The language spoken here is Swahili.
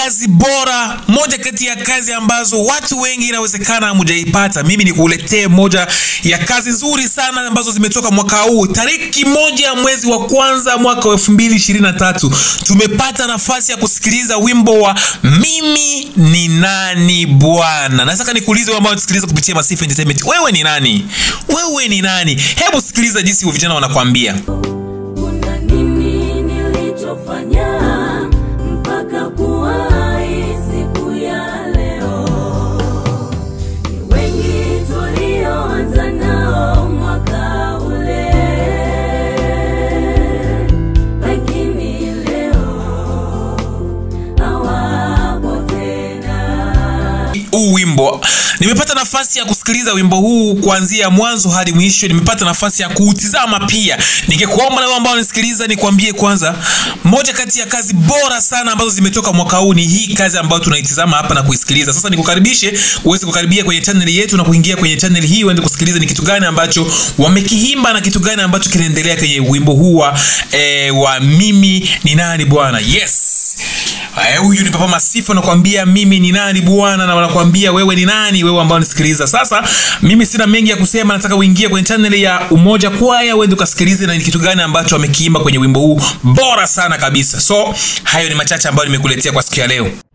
kazi bora, moja kati ya kazi ambazo watu wengi inawezekana hamujaipata. Mimi nikuletee moja ya kazi nzuri sana ambazo zimetoka mwaka huu. Tariki 1 mwezi wa kwanza mwaka wa 2023 tumepata nafasi ya kusikiliza wimbo wa Mimi ni Nani Bwana. Nataka nikuulize wewe ambao unasikiliza kupitia Masifa Entertainment, wewe ni nani? Wewe ni nani? Hebu sikiliza jinsi vijana wanakuambia. Kuna nini nilichofanya mpaka kuwa siku ya leo? Ni wengi tulioanza nao mwaka ule, lakini leo hawapo tena. Wimbo nimepata nafasi ya kusikiliza wimbo huu kuanzia mwanzo hadi mwisho. Nimepata nafasi ya kuutizama pia. Ningekuomba na wewe ambao unisikiliza nikwambie kwanza, moja kati ya kazi bora sana ambazo zimetoka mwaka huu ni hii kazi ambayo tunaitizama hapa na kuisikiliza. Sasa nikukaribishe uweze kukaribia kwenye channel yetu na kuingia kwenye channel hii uende kusikiliza ni kitu gani ambacho wamekihimba na kitu gani ambacho kinaendelea kwenye wimbo huu wa Mimi ni Nani Bwana. Yes. Huyu ni Papa Masifa nakwambia Mimi ni Nani Bwana, na wanakuambia wewe ni nani, wewe ambao unisikiliza. Sasa mimi sina mengi ya kusema, nataka uingie kwenye channel ya Umoja Kwaya uende ukasikilize na ni kitu gani ambacho wamekiimba kwenye wimbo huu bora sana kabisa. So hayo ni machache ambayo nimekuletea kwa siku ya leo.